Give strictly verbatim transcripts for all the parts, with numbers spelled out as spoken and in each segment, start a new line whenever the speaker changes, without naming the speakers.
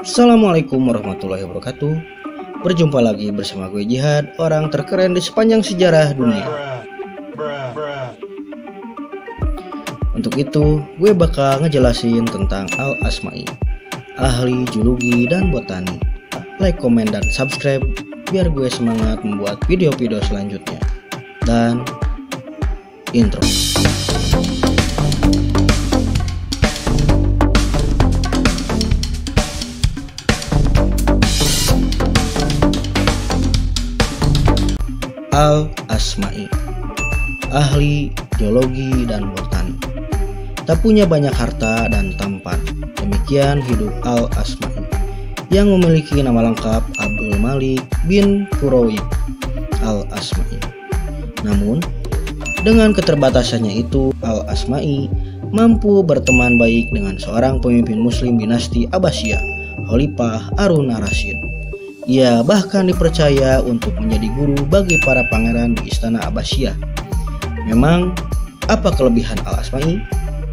Assalamualaikum warahmatullahi wabarakatuh. Berjumpa lagi bersama gue Jihad, orang terkeren di sepanjang sejarah dunia. Untuk itu, gue bakal ngejelasin tentang Al-Asma'i, ahli geologi dan botani. Like, komen, dan subscribe biar gue semangat membuat video-video selanjutnya. Dan intro. Al-Asma'i, ahli geologi dan botani. Tak punya banyak harta dan tampan, demikian hidup Al-Asma'i yang memiliki nama lengkap Abdul Malik bin Quraib Al-Asma'i. Namun, dengan keterbatasannya itu, Al-Asma'i mampu berteman baik dengan seorang pemimpin muslim dinasti Abbasiyah, Khalifah Harun ar-Rasyid. Ia bahkan dipercaya untuk menjadi guru bagi para pangeran di istana Abbasiyah. Memang, apa kelebihan Al-Asma'i?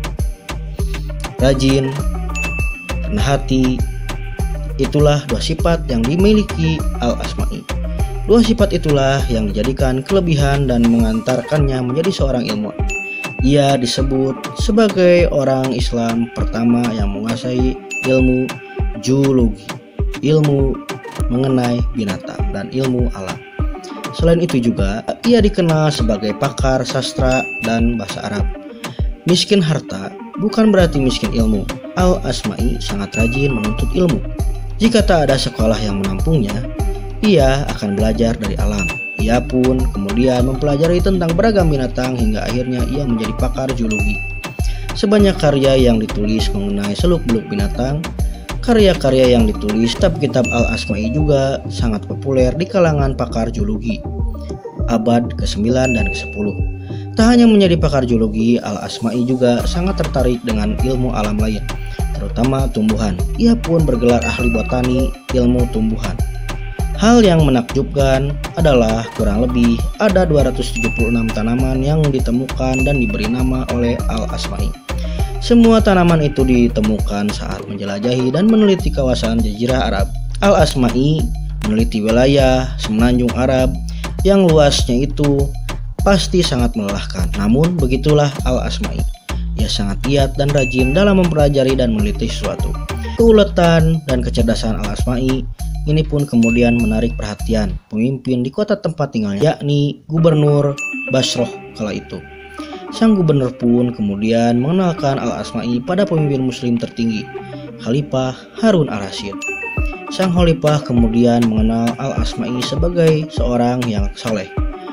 Rajin, rendah hati, itulah dua sifat yang dimiliki Al-Asma'i. Dua sifat itulah yang dijadikan kelebihan dan mengantarkannya menjadi seorang ilmuwan. Ia disebut sebagai orang Islam pertama yang menguasai ilmu geologi, ilmu mengenai binatang dan ilmu alam. Selain itu juga, ia dikenal sebagai pakar sastra dan bahasa Arab. Miskin harta bukan berarti miskin ilmu. Al-Asma'i sangat rajin menuntut ilmu. Jika tak ada sekolah yang menampungnya, ia akan belajar dari alam. Ia pun kemudian mempelajari tentang beragam binatang hingga akhirnya ia menjadi pakar geologi. Sebanyak karya yang ditulis mengenai seluk-beluk binatang. Karya-karya yang ditulis kitab-kitab Al-Asma'i juga sangat populer di kalangan pakar geologi abad kesembilan dan kesepuluh. Tak hanya menjadi pakar geologi, Al-Asma'i juga sangat tertarik dengan ilmu alam lain, terutama tumbuhan. Ia pun bergelar ahli botani ilmu tumbuhan. Hal yang menakjubkan adalah kurang lebih ada dua ratus tujuh puluh enam tanaman yang ditemukan dan diberi nama oleh Al-Asma'i. Semua tanaman itu ditemukan saat menjelajahi dan meneliti kawasan Jazirah Arab. Al-Asma'i meneliti wilayah semenanjung Arab yang luasnya itu pasti sangat melelahkan. Namun begitulah Al-Asma'i. Ia sangat giat dan rajin dalam mempelajari dan meneliti sesuatu. Keuletan dan kecerdasan Al-Asma'i ini pun kemudian menarik perhatian pemimpin di kota tempat tinggalnya, yakni Gubernur Basroh kala itu. Sang gubernur pun kemudian mengenalkan Al-Asma'i pada pemimpin muslim tertinggi, Khalifah Harun ar-Rasyid. Sang Khalifah kemudian mengenal Al-Asma'i sebagai seorang yang saleh,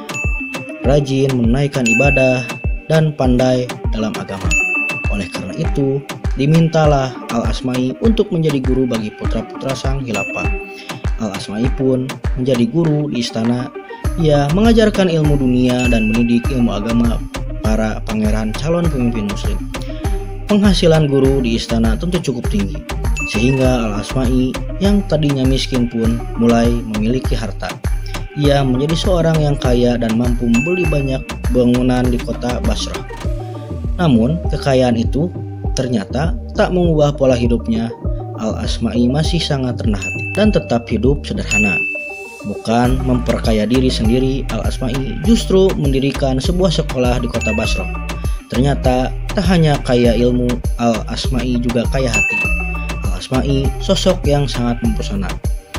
rajin menunaikan ibadah, dan pandai dalam agama. Oleh karena itu, dimintalah Al-Asma'i untuk menjadi guru bagi putra-putra sang Khalifah. Al-Asma'i pun menjadi guru di istana. Ia mengajarkan ilmu dunia dan mendidik ilmu agama para pangeran calon pemimpin muslim. Penghasilan guru di istana tentu cukup tinggi, sehingga Al-Asma'i yang tadinya miskin pun mulai memiliki harta. Ia menjadi seorang yang kaya dan mampu membeli banyak bangunan di kota Basrah. Namun, kekayaan itu ternyata tak mengubah pola hidupnya. Al-Asma'i masih sangat rendah hati dan tetap hidup sederhana. Bukan memperkaya diri sendiri, Al-Asma'i justru mendirikan sebuah sekolah di kota Basrah. Ternyata tak hanya kaya ilmu, Al-Asma'i juga kaya hati. Al-Asma'i sosok yang sangat mempesona.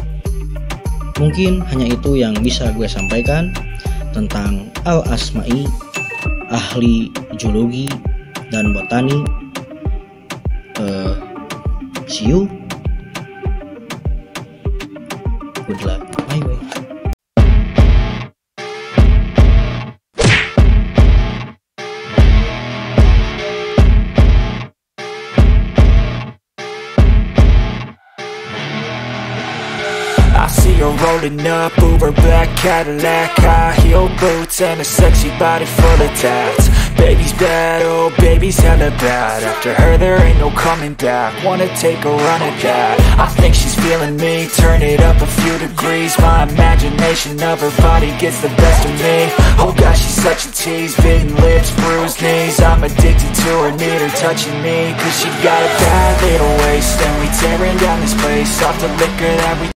Mungkin hanya itu yang bisa gue sampaikan tentang Al-Asma'i, ahli geologi dan botani. uh, See you. Good luck. Bye bye.
I see her rolling up, Uber black Cadillac, high heel boots and a sexy body full of tats. Baby's bad, oh baby's hella bad. After her there ain't no coming back. Wanna take a run at that. I think she's feeling me, turn it up a few degrees. My imagination of her body gets the best of me. Oh gosh, she's such a tease, bitten lips, bruised knees. I'm addicted to her, need her touching me. Cause she got a bad little waist, and we tearing down this place off the liquor that we